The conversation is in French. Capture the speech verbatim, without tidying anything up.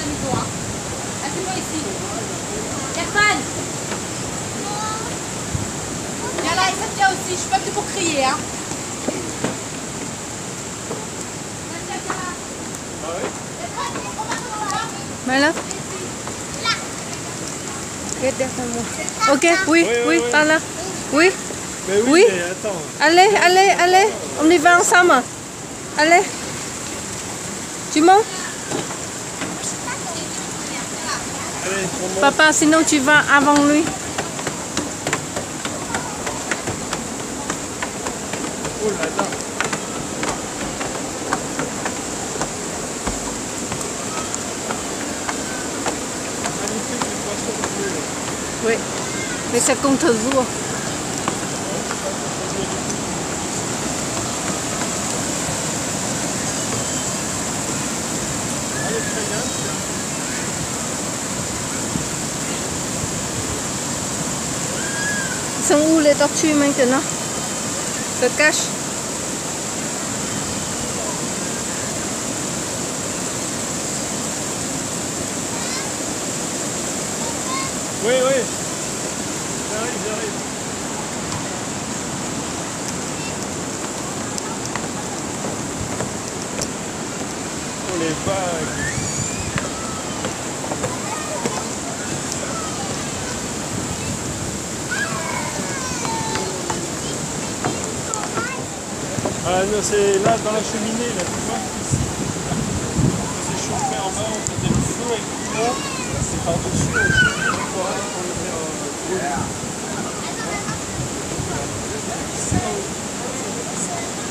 la maison. Hein. Assieds-toi ici. Stéphane. Viens là, et ça tient aussi. Je suis pas venue pour crier. Hein. Voilà. Ok, oui, oui, oui, par là. Oui. Mais oui, oui. Mais attends. Allez, allez, allez. On y va ensemble. Allez. Tu montes? Allez, on monte. Papa, sinon tu vas avant lui. Oh là là. Magnifique, les poissons bleus. Oui. Mais c'est contre-jour. Allez, très bien. Ils sont où les tortues maintenant? Se cachent. Oui, oui. J'arrive, j'arrive. Oh, les vagues. Ah non, c'est là dans la cheminée, là, tu vois, ici. On s'est chauffé en bas, on faisait le feu avec le bois. C'est par-dessus aussi, on le met en brûler.